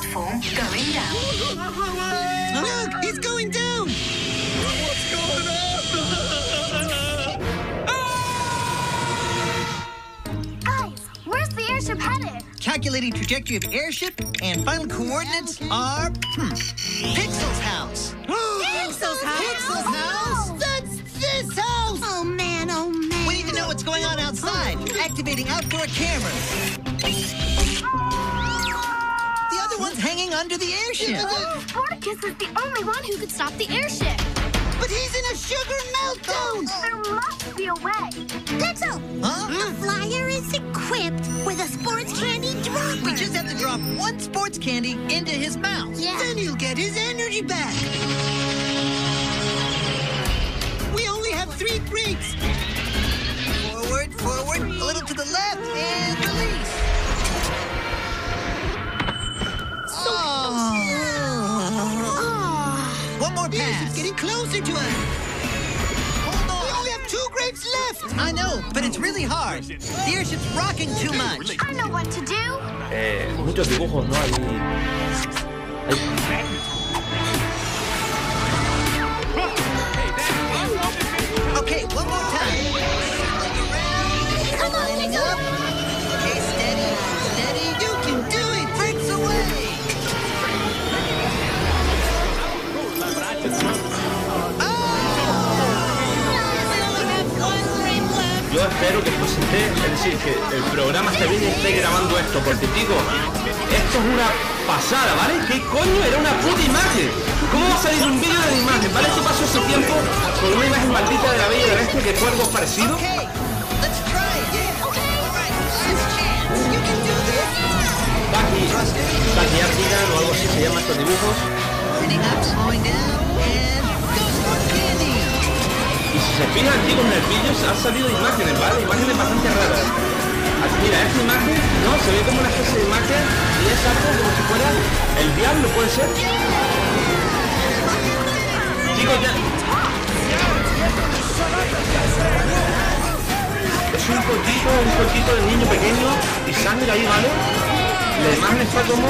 platform going down. Look, it's going down! What's going on? Guys, where's the airship headed? Calculating trajectory of airship and final coordinates are... Pixel's house! Pixel's house? Pixel's house? That's this house! Oh, man, oh, man. We need to know what's going on outside. Activating outdoor cameras. The other one's hanging under the airship. Spartacus is the only one who could stop the airship. But he's in a sugar meltdown! There must be a way. Pixel! Huh? The flyer is equipped with a sports candy dropper. We just have to drop one sports candy into his mouth. Yeah. Then he'll get his energy back. We only have 3 breaks. Forward, forward, a little to the left, and release. One more pass. It's getting closer to us. Hold on. We only have 2 grapes left. I know, but it's really hard. The airship's rocking too much. I know what to do. Muchos dibujos, ¿no? Okay, one more time. Come on, Lining up. Okay, steady, steady. You can do it. Breaks away. Yo espero que esto se esté, es decir, que el programa esté bien y esté grabando esto, porque digo, esto es una pasada, ¿vale? ¿Qué coño? Era una puta imagen. ¿Cómo va a salir un vídeo de la imagen? ¿Vale? Esto pasó hace tiempo con una imagen maldita de la Bella y la Bestia, que fue algo parecido. Okay, let's try it. Okay. All right, last chance. You can do this. Backyardigan o algo así se llama estos dibujos. Turning up, slowing down, and go sports candy. Y si se fijan, chicos, en el vídeo han salido imágenes, ¿vale? Imágenes bastante raras. Aquí, mira, esta imagen, ¿no? Se ve como una especie de imagen y es algo como si fuera el diablo, ¿puede ser? Chicos, ya... Es un poquito de niño pequeño y sangre ahí, ¿vale? La imagen está como...